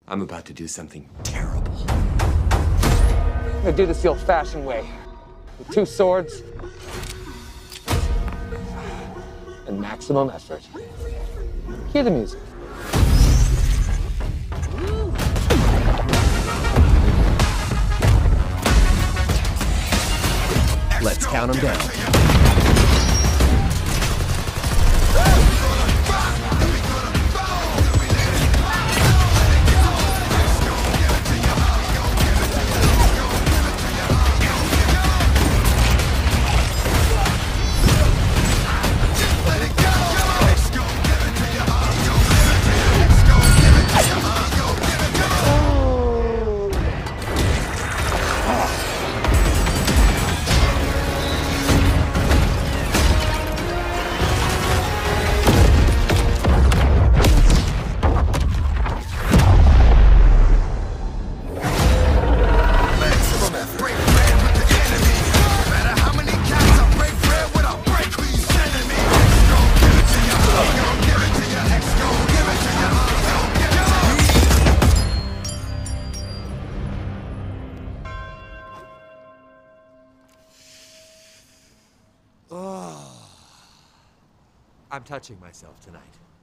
I'm about to do something terrible. I'm gonna do this the old-fashioned way. With 2 swords and maximum effort. Hear the music. Let's count them down. I'm touching myself tonight.